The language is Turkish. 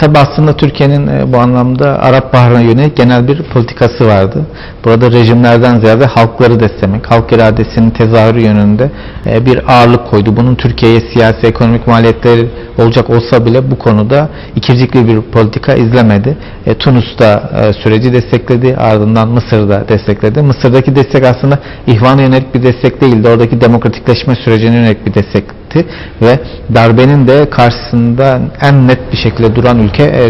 Tabi aslında Türkiye'nin bu anlamda Arap Baharı'na yönelik genel bir politikası vardı. Burada rejimlerden ziyade halkları desteklemek, halk iradesinin tezahürü yönünde bir ağırlık koydu. Bunun Türkiye'ye siyasi, ekonomik maliyetleri olacak olsa bile bu konuda ikircikli bir politika izlemedi. Tunus'ta süreci destekledi, ardından Mısır'da destekledi. Mısır'daki destek aslında ihvana yönelik bir destek değildi. Oradaki demokratikleşme sürecine yönelik bir destekti ve darbenin de karşısında en net bir şekilde duran ülke